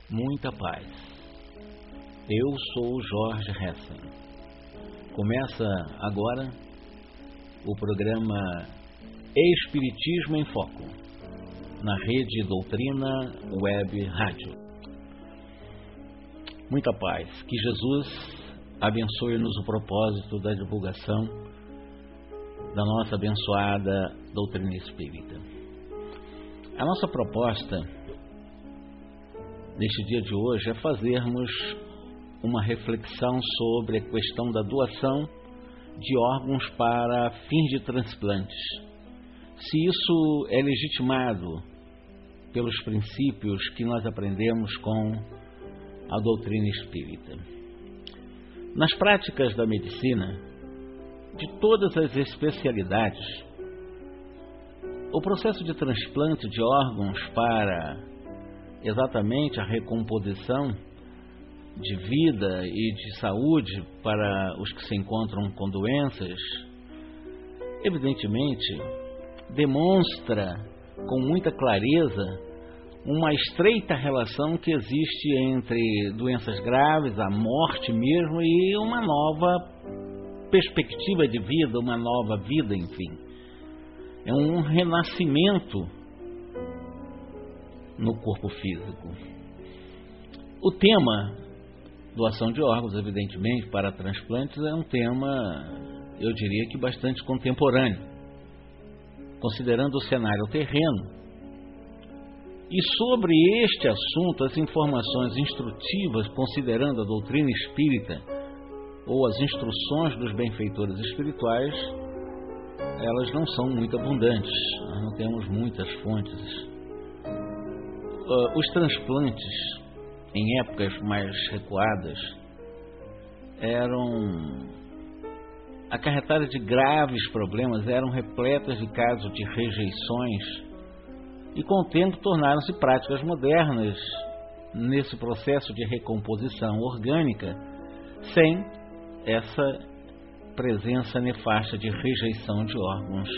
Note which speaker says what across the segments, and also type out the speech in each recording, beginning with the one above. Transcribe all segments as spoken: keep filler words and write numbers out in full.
Speaker 1: Muita paz. Eu sou Jorge Hessen. Começa agora o programa Espiritismo em Foco, na Rede Doutrina Web Rádio. Muita paz. Que Jesus abençoe-nos o propósito da divulgação da nossa abençoada doutrina espírita. A nossa proposta neste dia de hoje é fazermos uma reflexão sobre a questão da doação de órgãos para fins de transplantes. Se isso é legitimado pelos princípios que nós aprendemos com a doutrina espírita. Nas práticas da medicina, de todas as especialidades, o processo de transplante de órgãos para exatamente a recomposição de vida e de saúde para os que se encontram com doenças, evidentemente, demonstra com muita clareza uma estreita relação que existe entre doenças graves, a morte mesmo, e uma nova perspectiva de vida, uma nova vida, enfim. É um renascimento no corpo físico. O tema doação de órgãos, evidentemente, para transplantes é um tema, eu diria que bastante contemporâneo, considerando o cenário terreno. E sobre este assunto, as informações instrutivas, considerando a doutrina espírita ou as instruções dos benfeitores espirituais, elas não são muito abundantes, nós não temos muitas fontes. Uh, os transplantes, em épocas mais recuadas, eram acarretadas de graves problemas, eram repletas de casos de rejeições, e com o tempo tornaram-se práticas modernas nesse processo de recomposição orgânica, sem essa presença nefasta de rejeição de órgãos.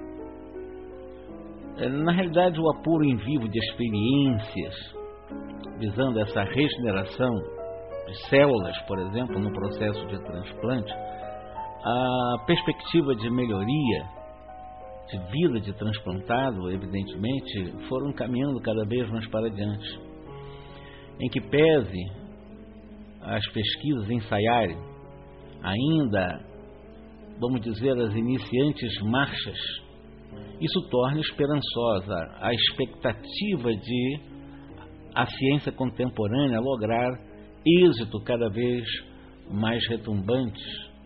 Speaker 1: Na realidade, o apuro em vivo de experiências visando essa regeneração de células, por exemplo, no processo de transplante, a perspectiva de melhoria de vida de transplantado, evidentemente, foram caminhando cada vez mais para diante. Em que pese as pesquisas ensaiarem ainda, vamos dizer, as iniciantes marchas, isso torna esperançosa a expectativa de a ciência contemporânea lograr êxito cada vez mais retumbantes.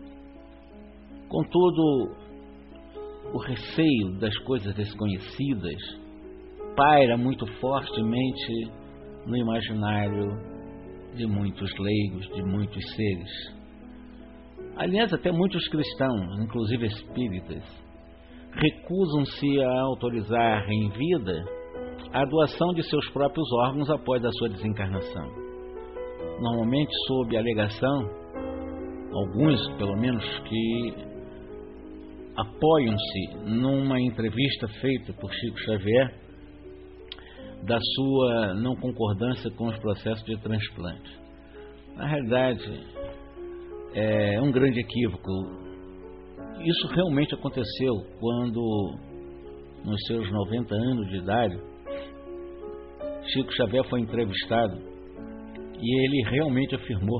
Speaker 1: Contudo, o receio das coisas desconhecidas paira muito fortemente no imaginário de muitos leigos, de muitos seres. Aliás, até muitos cristãos, inclusive espíritas, recusam-se a autorizar em vida a doação de seus próprios órgãos após a sua desencarnação. Normalmente sob a alegação, alguns pelo menos, que apoiam-se numa entrevista feita por Chico Xavier da sua não concordância com os processos de transplante. Na realidade, é um grande equívoco. Isso realmente aconteceu quando, nos seus noventa anos de idade, Chico Xavier foi entrevistado e ele realmente afirmou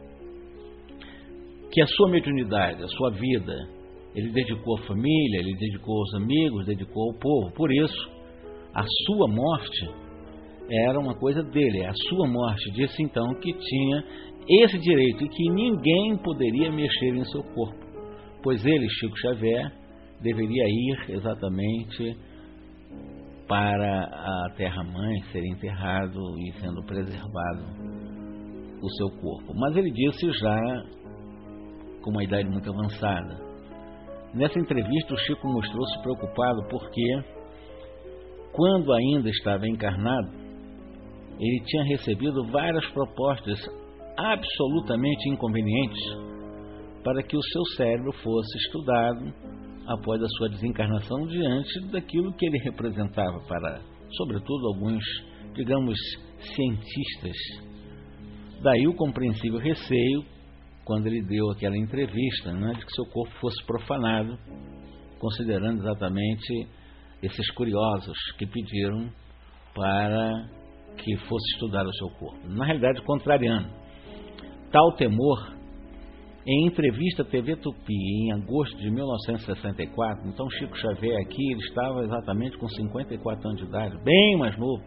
Speaker 1: que a sua mediunidade, a sua vida, ele dedicou à família, ele dedicou aos amigos, dedicou ao povo. Por isso, a sua morte era uma coisa dele, a sua morte. Disse então que tinha esse direito e que ninguém poderia mexer em seu corpo, pois ele, Chico Xavier, deveria ir exatamente para a terra-mãe, ser enterrado e sendo preservado o seu corpo. Mas ele disse já com uma idade muito avançada. Nessa entrevista, o Chico mostrou-se preocupado porque, quando ainda estava encarnado, ele tinha recebido várias propostas absolutamente inconvenientes para que o seu cérebro fosse estudado após a sua desencarnação diante daquilo que ele representava para, sobretudo, alguns, digamos, cientistas. Daí o compreensível receio quando ele deu aquela entrevista, né, de que seu corpo fosse profanado, considerando exatamente esses curiosos que pediram para que fosse estudar o seu corpo. Na realidade, contrariando tal temor, em entrevista à T V Tupi, em agosto de mil novecentos e sessenta e quatro, então Chico Xavier aqui, ele estava exatamente com cinquenta e quatro anos de idade, bem mais novo.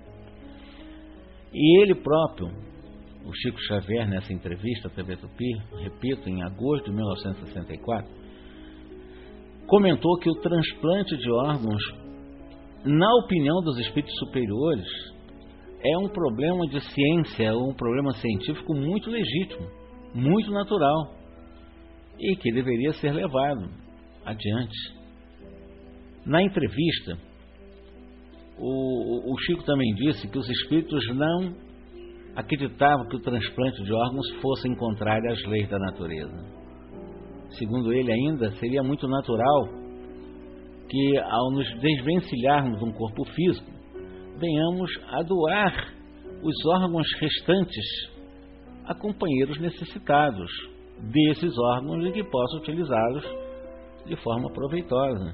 Speaker 1: E ele próprio, o Chico Xavier, nessa entrevista à T V Tupi, repito, em agosto de mil novecentos e sessenta e quatro, comentou que o transplante de órgãos, na opinião dos espíritos superiores, é um problema de ciência, um problema científico muito legítimo, muito natural, e que deveria ser levado adiante. Na entrevista, o, o Chico também disse que os espíritos não acreditavam que o transplante de órgãos fosse contrário às leis da natureza. Segundo ele ainda, seria muito natural que, ao nos desvencilharmos de um corpo físico, venhamos a doar os órgãos restantes a companheiros necessitados desses órgãos e que possam utilizá-los de forma proveitosa.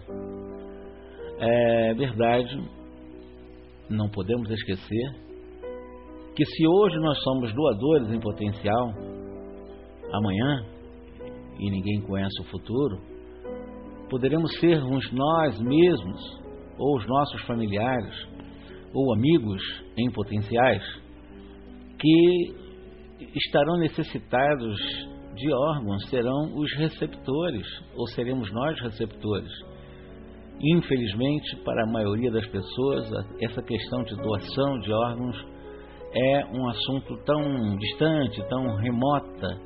Speaker 1: É verdade, não podemos esquecer que se hoje nós somos doadores em potencial, amanhã, e ninguém conhece o futuro, poderemos sermos nós mesmos, ou os nossos familiares, ou amigos em potenciais, que estarão necessitados de órgãos, serão os receptores, ou seremos nós receptores. Infelizmente, para a maioria das pessoas, essa questão de doação de órgãos é um assunto tão distante, tão remota,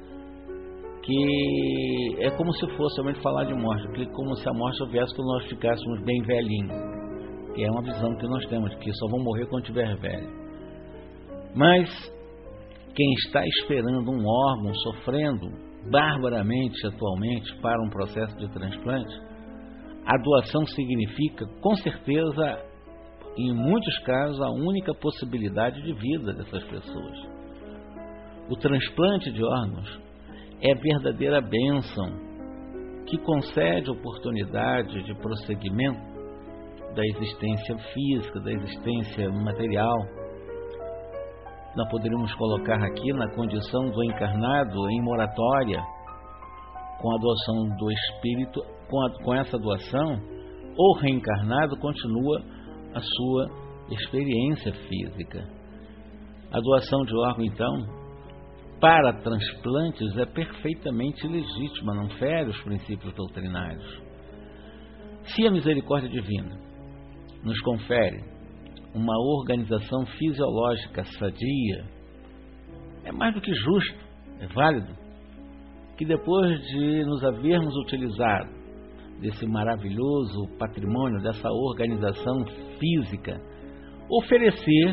Speaker 1: que é como se fosse somente falar de morte, que como se a morte só viesse quando nós ficássemos bem velhinhos, que é uma visão que nós temos, que só vão morrer quando estiver velho. Mas quem está esperando um órgão, sofrendo barbaramente atualmente para um processo de transplante, a doação significa, com certeza, em muitos casos, a única possibilidade de vida dessas pessoas. O transplante de órgãos é verdadeira bênção que concede oportunidade de prosseguimento da existência física, da existência material. Nós poderíamos colocar aqui na condição do encarnado em moratória, com a doação do espírito, com, a, com essa doação, o reencarnado continua a sua experiência física. A doação de órgão, então, para transplantes é perfeitamente legítima, não fere os princípios doutrinários. Se a misericórdia divina nos confere uma organização fisiológica sadia, é mais do que justo, é válido, que depois de nos havermos utilizado desse maravilhoso patrimônio, dessa organização física, oferecer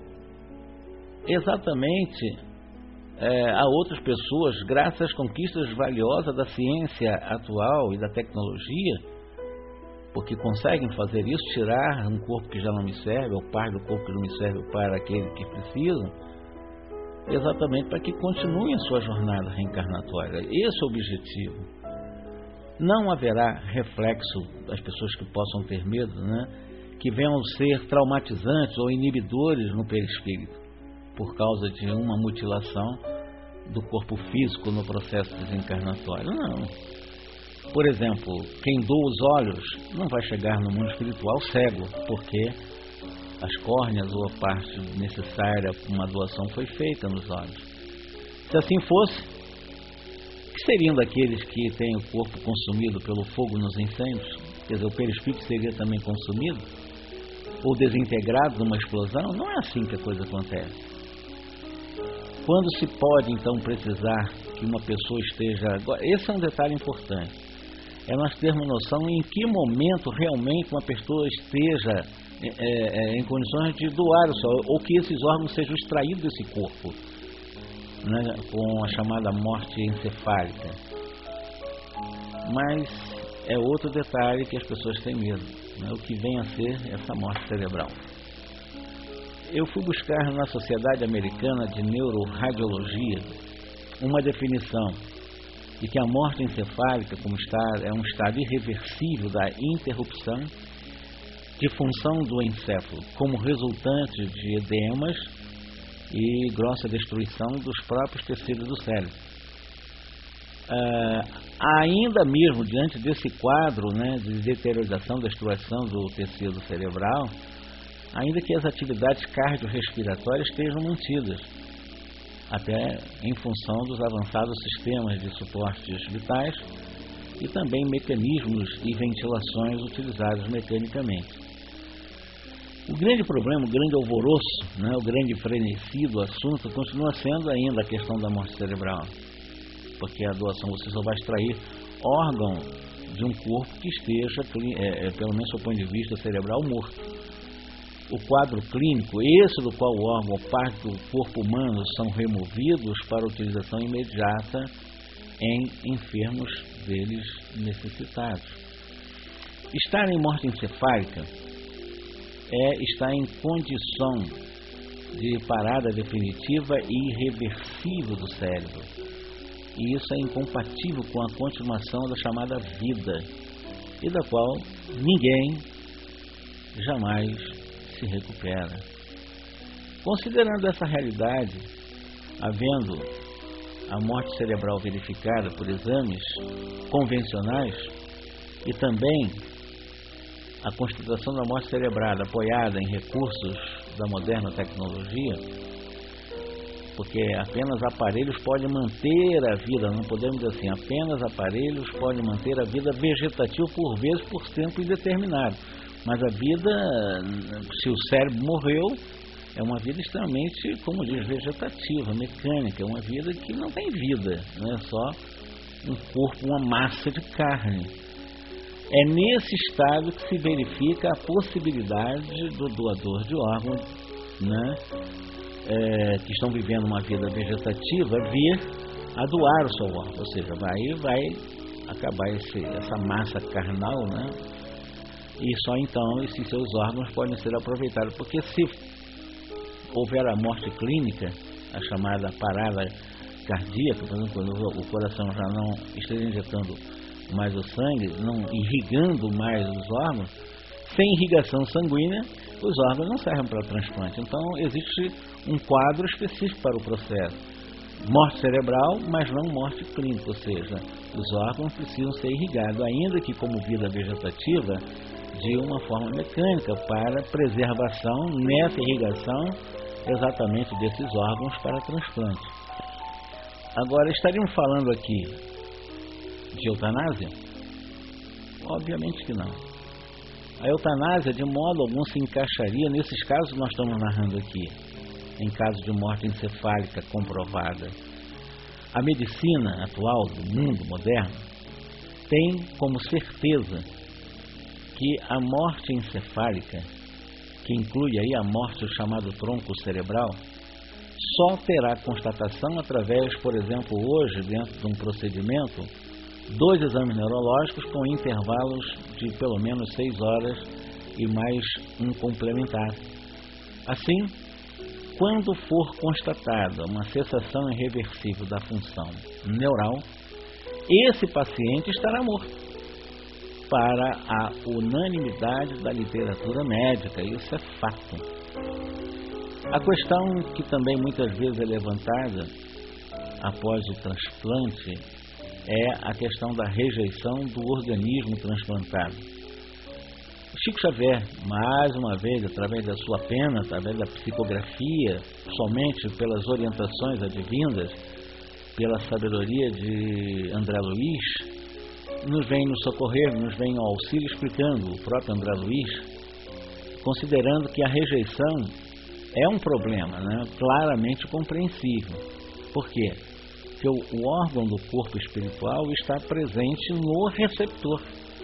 Speaker 1: exatamente é, a outras pessoas, graças às conquistas valiosas da ciência atual e da tecnologia, porque conseguem fazer isso, tirar um corpo que já não me serve, ou parte do corpo que não me serve para aquele que precisa, exatamente para que continuem a sua jornada reencarnatória. Esse é o objetivo. Não haverá reflexo das pessoas que possam ter medo, né, que venham ser traumatizantes ou inibidores no perispírito, por causa de uma mutilação do corpo físico no processo desencarnatório. Não. Por exemplo, quem doa os olhos não vai chegar no mundo espiritual cego, porque as córneas ou a parte necessária para uma doação foi feita nos olhos. Se assim fosse, que seriam daqueles que têm o corpo consumido pelo fogo nos incêndios? Quer dizer, o perispírito seria também consumido? Ou desintegrado numa explosão? Não é assim que a coisa acontece. Quando se pode, então, precisar que uma pessoa esteja... Esse é um detalhe importante. É nós termos noção em que momento realmente uma pessoa esteja é, é, em condições de doar o seu, ou que esses órgãos sejam extraídos desse corpo, né, com a chamada morte encefálica. Mas é outro detalhe que as pessoas têm medo, né, o que vem a ser essa morte cerebral. eu fui buscar na Sociedade Americana de Neuroradiologia uma definição de que a morte encefálica como estado, é um estado irreversível da interrupção de função do encéfalo, como resultante de edemas e grossa destruição dos próprios tecidos do cérebro. Ah, ainda mesmo diante desse quadro, né, de deteriorização, destruição do tecido cerebral, ainda que as atividades cardiorrespiratórias estejam mantidas, até em função dos avançados sistemas de suportes vitais e também mecanismos e ventilações utilizados mecanicamente. O grande problema, o grande alvoroço, né, o grande frenesi do assunto continua sendo ainda a questão da morte cerebral, porque a doação você só vai extrair órgão de um corpo que esteja, é, é, pelo menos do ponto de vista cerebral, morto. O quadro clínico, esse do qual o órgão ou parte do corpo humano são removidos para utilização imediata em enfermos deles necessitados. Estar em morte encefálica é estar em condição de parada definitiva e irreversível do cérebro. E isso é incompatível com a continuação da chamada vida, e da qual ninguém jamais se recupera. Considerando essa realidade, havendo a morte cerebral verificada por exames convencionais e também a constatação da morte cerebral apoiada em recursos da moderna tecnologia, porque apenas aparelhos podem manter a vida, não podemos dizer assim, apenas aparelhos podem manter a vida vegetativa por vezes por tempo indeterminado. Mas a vida, se o cérebro morreu, é uma vida extremamente, como diz, vegetativa, mecânica, é uma vida que não tem vida, não é só um corpo, uma massa de carne. É nesse estado que se verifica a possibilidade do doador de órgão, né, é, que estão vivendo uma vida vegetativa, vir a doar o seu órgão, ou seja, vai, vai acabar esse, essa massa carnal, né? E só então esses seus órgãos podem ser aproveitados, porque se houver a morte clínica, a chamada parada cardíaca, por exemplo, quando o coração já não esteja injetando mais o sangue, não irrigando mais os órgãos, sem irrigação sanguínea, os órgãos não servem para transplante. Então existe um quadro específico para o processo. Morte cerebral, mas não morte clínica, ou seja, os órgãos precisam ser irrigados, ainda que como vida vegetativa, de uma forma mecânica, para preservação nessa irrigação exatamente desses órgãos para transplante. Agora, estaríamos falando aqui de eutanásia? Obviamente que não. A eutanásia, de modo algum, se encaixaria nesses casos que nós estamos narrando aqui, em caso de morte encefálica comprovada. A medicina atual do mundo moderno tem como certeza que a morte encefálica, que inclui aí a morte do chamado tronco cerebral, só terá constatação através, por exemplo, hoje, dentro de um procedimento, dois exames neurológicos com intervalos de pelo menos seis horas e mais um complementar. Assim, quando for constatada uma cessação irreversível da função neural, esse paciente estará morto, para a unanimidade da literatura médica. Isso é fato. A questão que também muitas vezes é levantada após o transplante é a questão da rejeição do organismo transplantado. Chico Xavier, mais uma vez, através da sua pena, através da psicografia, somente pelas orientações advindas, pela sabedoria de André Luiz, nos vem nos socorrer, nos vem ao auxílio, explicando, o próprio André Luiz, considerando que a rejeição é um problema, né, claramente compreensível. Por quê? Porque o, o órgão do corpo espiritual está presente no receptor.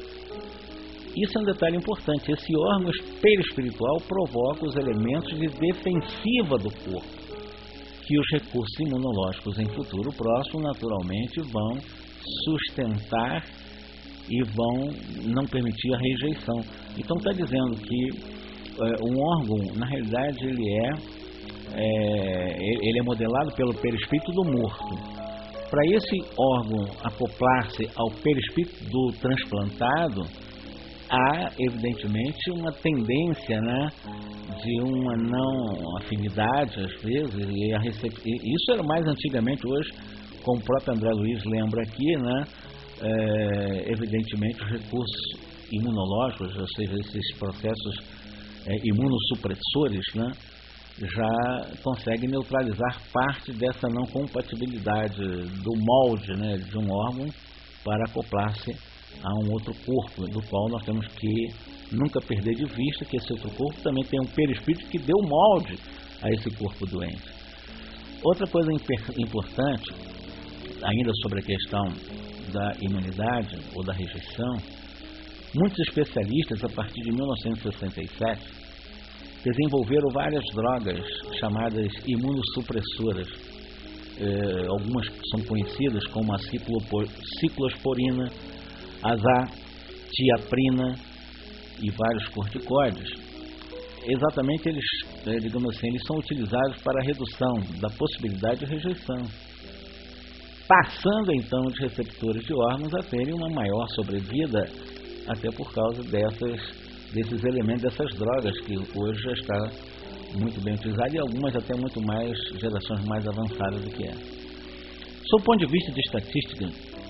Speaker 1: Isso é um detalhe importante. Esse órgão perispiritual provoca os elementos de defensiva do corpo, que os recursos imunológicos em futuro próximo, naturalmente, vão sustentar e vão não permitir a rejeição. Então está dizendo que um órgão, na realidade, ele é, é, ele é modelado pelo perispírito do morto. Para esse órgão acoplar-se ao perispírito do transplantado, há, evidentemente, uma tendência, né, de uma não afinidade, às vezes, e a recep... isso era mais antigamente. Hoje, como o próprio André Luiz lembra aqui, né, é, evidentemente, os recursos imunológicos, ou seja, esses processos é, imunossupressores, né, já conseguem neutralizar parte dessa não compatibilidade do molde, né, de um órgão para acoplar-se a um outro corpo, do qual nós temos que nunca perder de vista que esse outro corpo também tem um perispírito que deu molde a esse corpo doente. Outra coisa importante, ainda sobre a questão da imunidade ou da rejeição, muitos especialistas, a partir de mil novecentos e sessenta e sete, desenvolveram várias drogas chamadas imunossupressoras. Eh, algumas são conhecidas como a ciclosporina, azathioprina e vários corticoides. Exatamente, eles, digamos assim, eles são utilizados para a redução da possibilidade de rejeição, passando então os receptores de órgãos a terem uma maior sobrevida, até por causa dessas, desses elementos, dessas drogas que hoje já está muito bem utilizada, e algumas até muito mais, gerações mais avançadas do que essa. Sob o ponto de vista de estatística,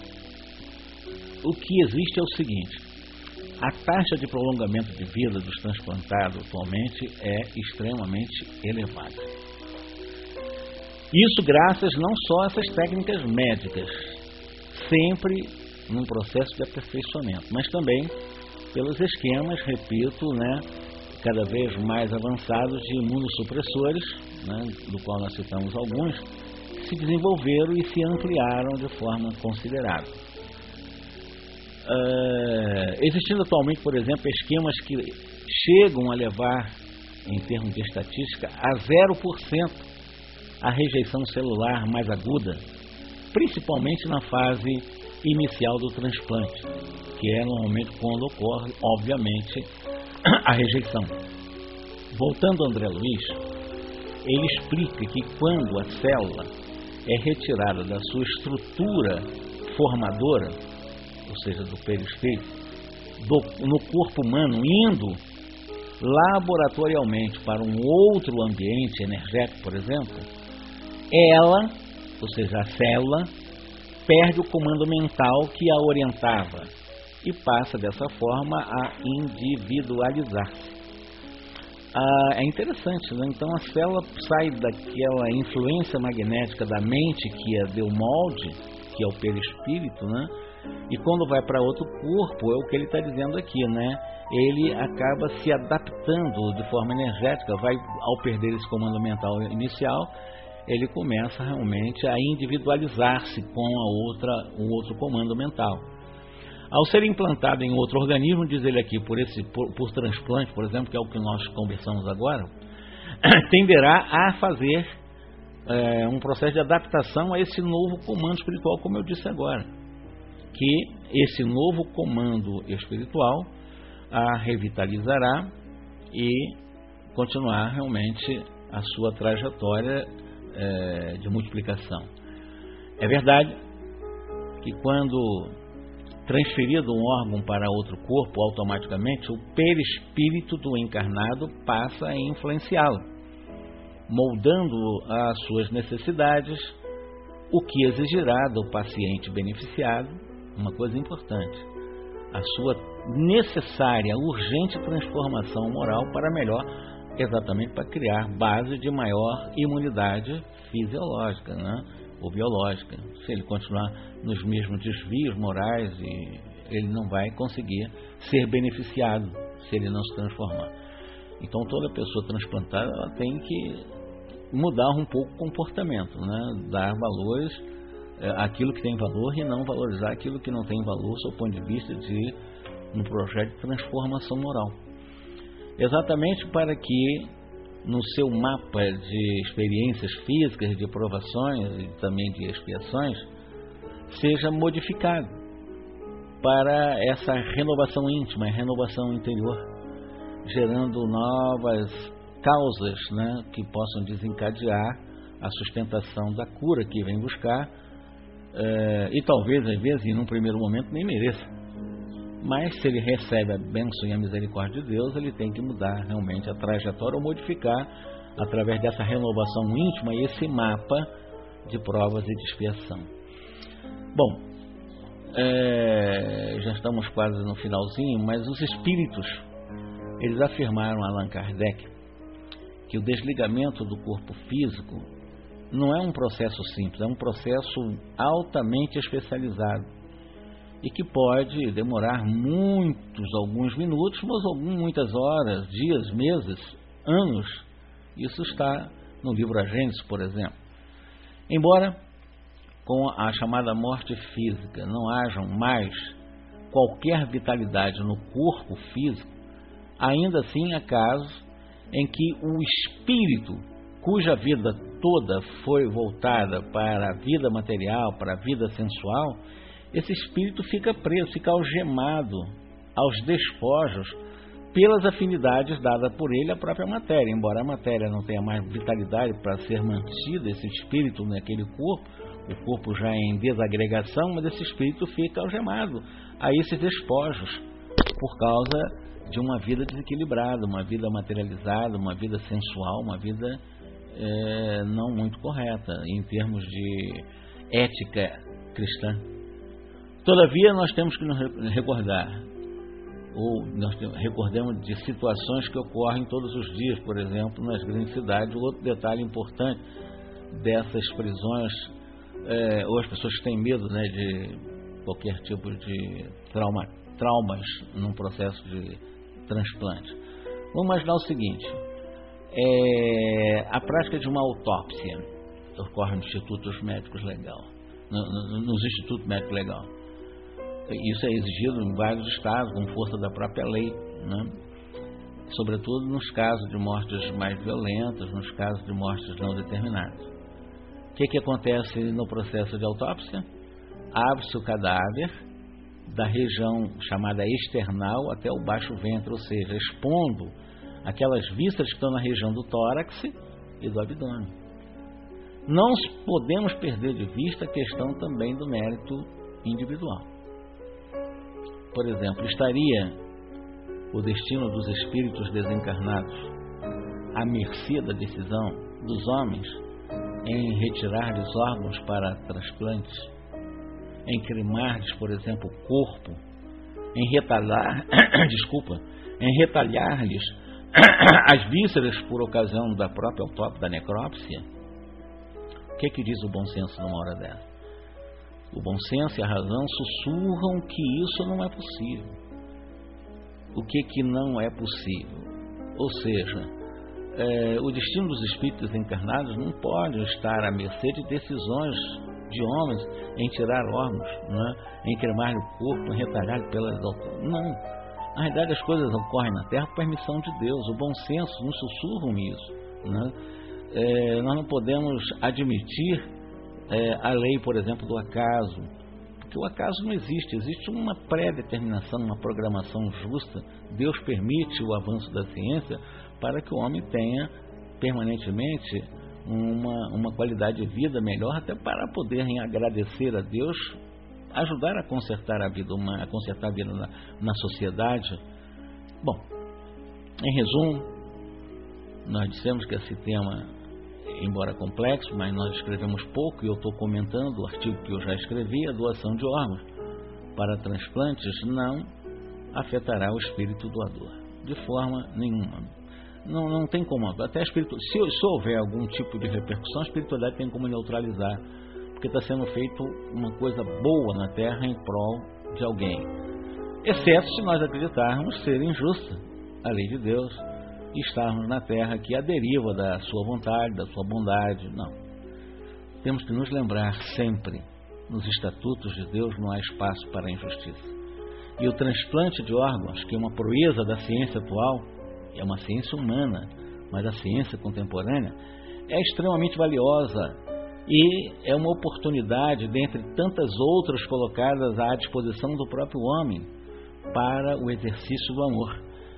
Speaker 1: o que existe é o seguinte: a taxa de prolongamento de vida dos transplantados atualmente é extremamente elevada. Isso graças não só a essas técnicas médicas, sempre num processo de aperfeiçoamento, mas também pelos esquemas, repito, né, cada vez mais avançados de imunossupressores, né, do qual nós citamos alguns, que se desenvolveram e se ampliaram de forma considerável. Uh, existindo atualmente, por exemplo, esquemas que chegam a levar, em termos de estatística, a zero por cento a rejeição celular mais aguda, principalmente na fase inicial do transplante, que é normalmente quando ocorre, obviamente, a rejeição. Voltando a André Luiz, ele explica que quando a célula é retirada da sua estrutura formadora, ou seja, do perispírito, do, no corpo humano, indo laboratorialmente para um outro ambiente energético, por exemplo, ela, ou seja, a célula, perde o comando mental que a orientava e passa dessa forma a individualizar-se. Ah, é interessante, né? Então a célula sai daquela influência magnética da mente que a deu molde, que é o perispírito, né? E quando vai para outro corpo, é o que ele está dizendo aqui, né? Ele acaba se adaptando de forma energética, vai, ao perder esse comando mental inicial, ele começa realmente a individualizar-se com a outra, o outro comando mental. Ao ser implantado em outro organismo, diz ele aqui, por, esse, por, por transplante, por exemplo, que é o que nós conversamos agora, tenderá a fazer é, um processo de adaptação a esse novo comando espiritual, como eu disse agora, que esse novo comando espiritual a revitalizará e continuar realmente a sua trajetória é, de multiplicação. É verdade que quando transferido um órgão para outro corpo, automaticamente o perispírito do encarnado passa a influenciá-lo, moldando as suas necessidades, o que exigirá do paciente beneficiado uma coisa importante: a sua necessária, urgente transformação moral para melhor, exatamente para criar base de maior imunidade fisiológica, né? Ou biológica. Se ele continuar nos mesmos desvios morais, e ele não vai conseguir ser beneficiado se ele não se transformar. Então toda pessoa transplantada, ela tem que mudar um pouco o comportamento, né? Dar valores é, àquilo que tem valor e não valorizar aquilo que não tem valor, sob o ponto de vista de um projeto de transformação moral. Exatamente para que no seu mapa de experiências físicas, de provações e também de expiações, seja modificado para essa renovação íntima, renovação interior, gerando novas causas, né, que possam desencadear a sustentação da cura que vem buscar, é, e talvez, às vezes, em um primeiro momento, nem mereça. Mas se ele recebe a bênção e a misericórdia de Deus, ele tem que mudar realmente a trajetória ou modificar, através dessa renovação íntima, esse mapa de provas e de expiação. Bom, é, já estamos quase no finalzinho, mas os espíritos, eles afirmaram, Allan Kardec, que o desligamento do corpo físico não é um processo simples, é um processo altamente especializado e que pode demorar muitos, alguns minutos, mas algumas, muitas horas, dias, meses, anos. Isso está no livro A Gênese, por exemplo. Embora com a chamada morte física não haja mais qualquer vitalidade no corpo físico, ainda assim há casos em que o espírito, cuja vida toda foi voltada para a vida material, para a vida sensual, esse espírito fica preso, fica algemado aos despojos pelas afinidades dadas por ele à própria matéria. Embora a matéria não tenha mais vitalidade para ser mantida, esse espírito naquele corpo, o corpo já é em desagregação, mas esse espírito fica algemado a esses despojos por causa de uma vida desequilibrada, uma vida materializada, uma vida sensual, uma vida é, não muito correta em termos de ética cristã. Todavia, nós temos que nos recordar, ou nós recordemos de situações que ocorrem todos os dias, por exemplo, nas grandes cidades. Outro detalhe importante dessas prisões, é, ou as pessoas que têm medo, né, de qualquer tipo de trauma, traumas num processo de transplante. Vamos imaginar o seguinte, é, a prática de uma autópsia ocorre nos institutos médicos legal, no, no, nos institutos médicos legal. Isso é exigido em vários estados, com força da própria lei, né? Sobretudo nos casos de mortes mais violentas, nos casos de mortes não determinadas. O que, que acontece no processo de autópsia? Abre-se o cadáver da região chamada external até o baixo ventre, ou seja, expondo aquelas vísceras que estão na região do tórax e do abdômen. Não podemos perder de vista a questão também do mérito individual. Por exemplo, estaria o destino dos espíritos desencarnados à mercê da decisão dos homens em retirar-lhes órgãos para transplantes, em cremar-lhes, por exemplo, o corpo, em retalhar, desculpa, em retalhar-lhes as vísceras por ocasião da própria autópsia, da necrópsia? O que é que diz o bom senso numa hora dessa? O bom senso e a razão sussurram que isso não é possível. O que que não é possível? Ou seja, é, o destino dos espíritos encarnados não pode estar à mercê de decisões de homens em tirar órgãos, né? Em cremar o corpo, em retalhar pelas alturas. Não. Na realidade, as coisas ocorrem na Terra por permissão de Deus. O bom senso nos sussurram isso, né? É, nós não podemos admitir É, a lei, por exemplo, do acaso, porque o acaso não existe, existe uma pré-determinação, uma programação justa. Deus permite o avanço da ciência para que o homem tenha permanentemente uma, uma qualidade de vida melhor, até para poderem agradecer a Deus, ajudar a consertar a vida, uma, a consertar a vida na, na sociedade. Bom, em resumo, nós dissemos que esse tema, embora complexo, mas nós escrevemos pouco, e eu estou comentando o artigo que eu já escrevi. A doação de órgãos para transplantes não afetará o espírito doador, de forma nenhuma. Não, não tem como, até espírito, se, se houver algum tipo de repercussão, a espiritualidade tem como neutralizar, porque está sendo feito uma coisa boa na Terra em prol de alguém, exceto se nós acreditarmos ser injusta a lei de Deus e estarmos na Terra aqui à deriva da sua vontade, da sua bondade. Não. Temos que nos lembrar sempre, nos estatutos de Deus não há espaço para a injustiça. E o transplante de órgãos, que é uma proeza da ciência atual, é uma ciência humana, mas a ciência contemporânea é extremamente valiosa e é uma oportunidade, dentre tantas outras colocadas à disposição do próprio homem, para o exercício do amor.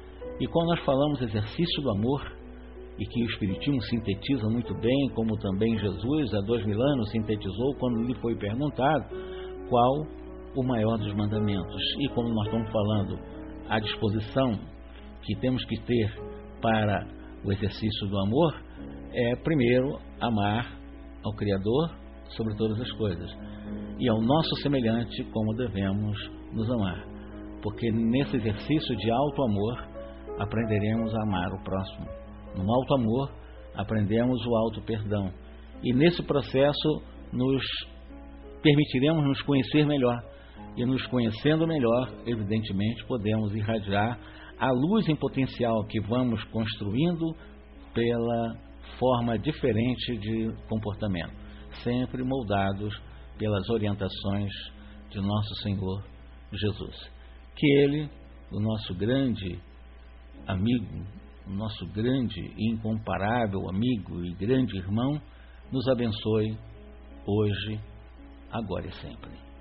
Speaker 1: E quando nós falamos exercício do amor, e que o Espiritismo sintetiza muito bem, como também Jesus, há dois mil anos, sintetizou quando lhe foi perguntado qual o maior dos mandamentos. E como nós estamos falando, a disposição que temos que ter para o exercício do amor é, primeiro, amar ao Criador sobre todas as coisas e ao nosso semelhante como devemos nos amar, porque nesse exercício de alto amor aprenderemos a amar o próximo. No alto amor aprendemos o alto perdão e nesse processo nos permitiremos nos conhecer melhor e nos conhecendo melhor, evidentemente, podemos irradiar a luz em potencial que vamos construindo pela forma diferente de comportamento, sempre moldados pelas orientações de nosso Senhor Jesus. Que Ele, o nosso grande amigo, o nosso grande e incomparável amigo e grande irmão, nos abençoe hoje, agora e sempre.